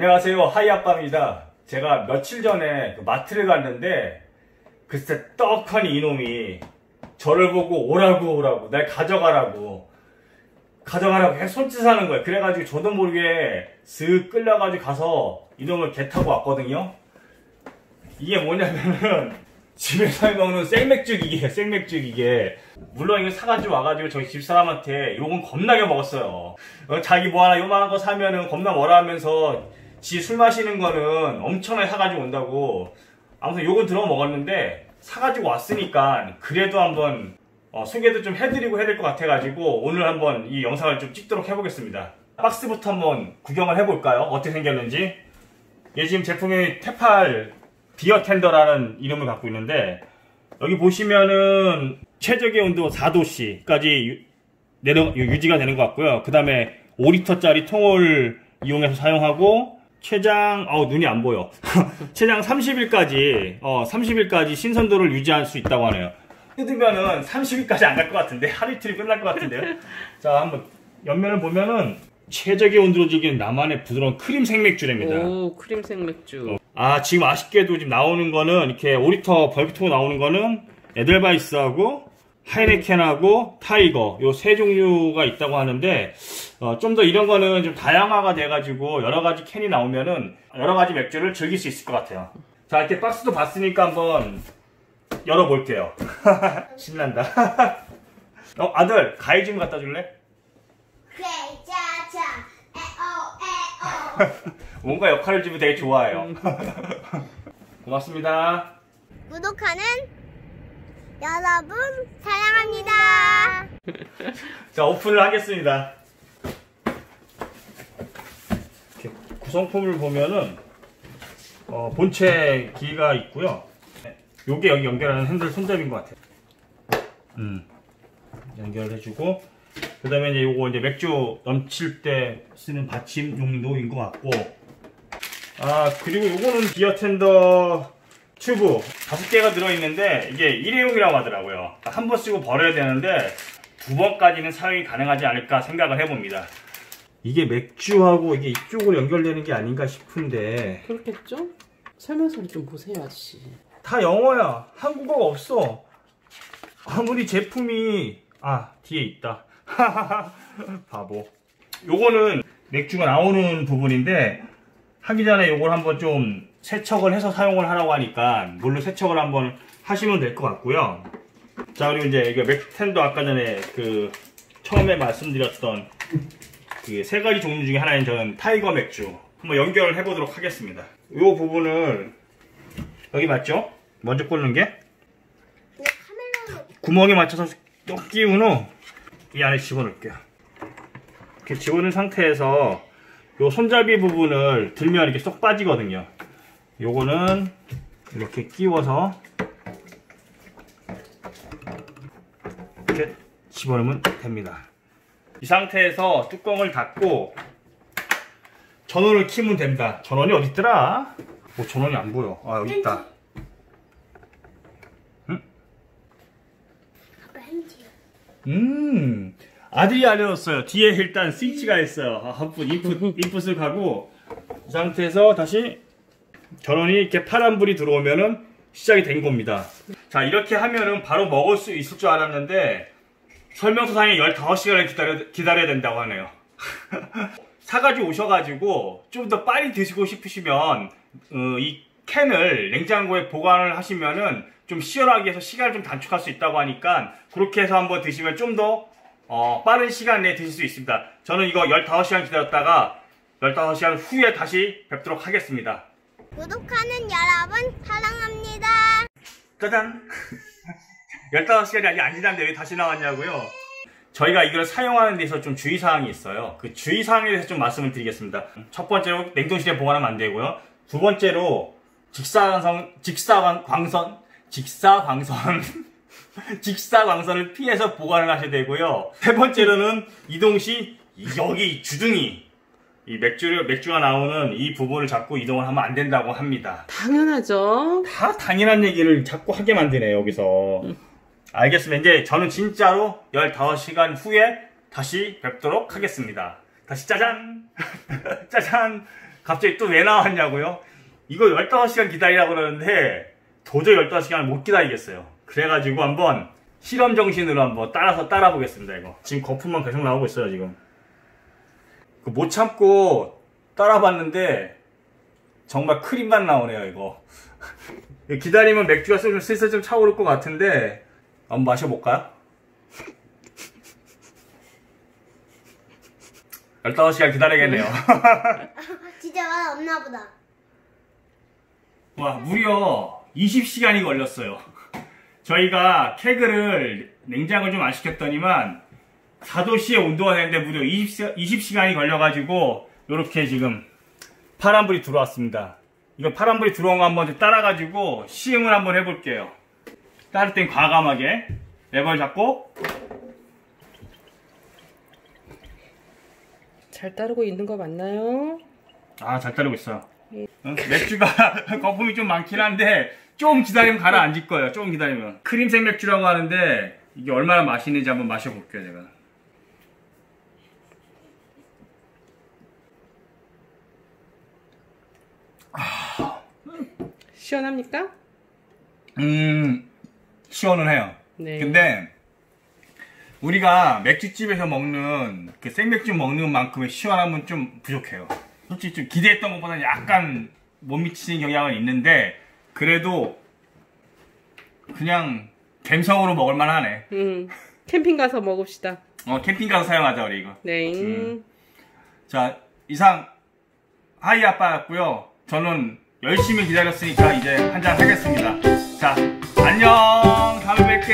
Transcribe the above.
안녕하세요, 하이아빠입니다. 제가 며칠 전에 그 마트를 갔는데 글쎄 떡하니 이놈이 저를 보고 오라고 날 가져가라고 계속 손짓하는 거예요. 그래가지고 저도 모르게 슥 끌려가지고 가서 이놈을 개 타고 왔거든요. 이게 뭐냐면은 집에서 먹는 생맥주기계예요. 생맥주기계. 물론 이거 사가지고 와가지고 저희 집사람한테 욕은 겁나게 먹었어요. 자기 뭐 하나 요만한 거 사면은 겁나 뭐라 하면서 지 술 마시는 거는 엄청나게 사가지고 온다고 아무튼 욕은 들어 먹었는데, 사가지고 왔으니까 그래도 한번 소개도 좀 해드리고 해야 될 것 같아가지고 오늘 한번 이 영상을 좀 찍도록 해보겠습니다. 박스부터 한번 구경을 해볼까요? 어떻게 생겼는지. 얘 지금 제품이 테팔 비어텐더라는 이름을 갖고 있는데, 여기 보시면은 최적의 온도 4도씨까지 유지가 되는 것 같고요. 그 다음에 5리터짜리 통을 이용해서 사용하고, 최장 눈이 안 보여. 최장 30일까지 신선도를 유지할 수 있다고 하네요. 뜯으면은 30일까지 안 갈 것 같은데, 하루 이틀이 끝날 것 같은데요. 자, 한번 옆면을 보면은 최적의 온도로 즐기는 나만의 부드러운 크림 생맥주랍니다. 오, 크림 생맥주. 지금 아쉽게도 지금 나오는 거는 이렇게 5리터 벌크통 나오는 거는 에델바이스하고 하이네켄하고 타이거 요 세 종류가 있다고 하는데, 좀 더 이런 거는 좀 다양화가 돼가지고 여러가지 캔이 나오면은 여러가지 맥주를 즐길 수 있을 것 같아요. 자, 이렇게 박스도 봤으니까 한번 열어볼게요. 신난다. 아들, 가위 좀 갖다 줄래? 그래, 자자, 에어. 뭔가 역할을 주면 되게 좋아해요. 고맙습니다. 구독하는 여러분 사랑합니다. 자, 오픈을 하겠습니다. 이렇게 구성품을 보면은 본체 기가 있고요. 요게 여기 연결하는 핸들 손잡이인 것 같아요. 연결해주고, 그 다음에 이제 요거 이제 맥주 넘칠 때 쓰는 받침용도인 것 같고, 그리고 요거는 비어텐더 튜브 5개가 들어있는데 이게 일회용이라고 하더라고요. 한 번 쓰고 버려야 되는데 2번까지는 사용이 가능하지 않을까 생각을 해봅니다. 이게 맥주하고 이게 이쪽으로 연결되는 게 아닌가 싶은데. 그렇겠죠? 설명서를 좀 보세요, 아저씨. 다 영어야. 한국어가 없어. 아무리 제품이 뒤에 있다. 바보. 요거는 맥주가 나오는 부분인데, 하기 전에 요걸 한번 좀 세척을 해서 사용을 하라고 하니까 물로 세척을 한번 하시면 될 것 같고요. 자, 그리고 이제 이거 맥텐도 아까 전에 그 처음에 말씀드렸던 그 3가지 종류 중에 하나인 저는 타이거 맥주 한번 연결을 해보도록 하겠습니다. 요 부분을 여기 맞죠? 먼저 꽂는 게 구멍에 맞춰서 또 끼운 후 이 안에 집어넣을게요. 이렇게 집어넣은 상태에서 요 손잡이 부분을 들면 이렇게 쏙 빠지거든요. 요거는 이렇게 끼워서 이렇게 집어넣으면 됩니다. 이 상태에서 뚜껑을 닫고 전원을 켜면 됩니다. 전원이 어디 있더라? 전원이 안 보여. 여기 있다. 아빠 핸디요. 아들이 알려줬어요. 뒤에 일단 스위치가 있어요. 인풋을 가고, 이 상태에서 다시 전원이 이렇게 파란불이 들어오면은 시작이 된 겁니다. 자, 이렇게 하면은 바로 먹을 수 있을 줄 알았는데 설명서상에 15시간을 기다려야 된다고 하네요. 사가지고 오셔가지고 좀 더 빨리 드시고 싶으시면 이 캔을 냉장고에 보관을 하시면은 좀 시원하게 해서 시간을 좀 단축할 수 있다고 하니까 그렇게 해서 한번 드시면 좀 더 빠른 시간 내에 드실 수 있습니다. 저는 이거 15시간 기다렸다가 15시간 후에 다시 뵙도록 하겠습니다. 구독하는 여러분 사랑합니다. 짜잔! 15시간이 아직 안 지났는데 왜 다시 나왔냐고요? 저희가 이걸 사용하는 데서 좀 주의사항이 있어요. 그 주의사항에 대해서 좀 말씀을 드리겠습니다. 첫 번째로 냉동실에 보관하면 안 되고요. 두 번째로 직사광선을 피해서 보관을 하셔야 되고요. 세 번째로는 이동 시 여기 주둥이, 이 맥주가 나오는 이 부분을 잡고 이동을 하면 안 된다고 합니다. 당연하죠. 다 당연한 얘기를 자꾸 하게 만드네, 여기서. 알겠습니다. 이제 저는 진짜로 15시간 후에 다시 뵙도록 하겠습니다. 다시 짜잔! 짜잔! 갑자기 또 왜 나왔냐고요? 이거 15시간 기다리라고 그러는데 도저히 15시간을 못 기다리겠어요. 그래가지고 한번 실험 정신으로 한번 따라 보겠습니다. 이거 지금 거품만 계속 나오고 있어요. 지금 못 참고 따라봤는데 정말 크림만 나오네요. 이거 기다리면 맥주가 슬슬 좀 차오를 것 같은데 한번 마셔볼까요? 15시간 기다려야겠네요. 진짜 맛 없나 보다. 와, 무려 20시간이 걸렸어요. 저희가 케이크를 냉장을 좀 안 시켰더니만 4도씨에 온도가 되는데 무려 20시간이 걸려가지고 이렇게 지금 파란불이 들어왔습니다. 이거 파란불이 들어온 거 한번 따라가지고 시음을 한번 해볼게요. 따를 땐 과감하게 레버를 잡고 잘 따르고 있는 거 맞나요? 아, 잘 따르고 있어요. 맥주가 거품이 좀 많긴 한데 좀 기다리면 가라앉을 거예요. 조금 기다리면. 크림색 맥주라고 하는데 이게 얼마나 맛있는지 한번 마셔볼게요. 제가 시원합니까? 시원은 해요. 네. 근데 우리가 맥주집에서 먹는 그 생맥주 먹는 만큼의 시원함은 좀 부족해요. 솔직히 좀 기대했던 것보다는 약간 못 미치는 경향은 있는데 그래도 그냥 갬성으로 먹을만 하네. 캠핑 가서 먹읍시다. 캠핑 가서 사용하자 우리 이거. 네. 자, 이상 하이 아빠였고요. 저는 열심히 기다렸으니까 이제 한잔 하겠습니다. 자, 안녕. 다음에 뵐게요.